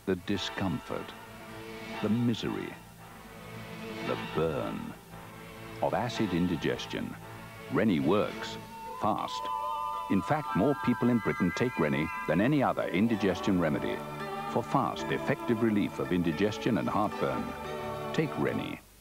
the discomfort, the misery, the burn of acid indigestion. Rennie works fast. In fact, more people in Britain take Rennie than any other indigestion remedy. For fast, effective relief of indigestion and heartburn, take Rennie.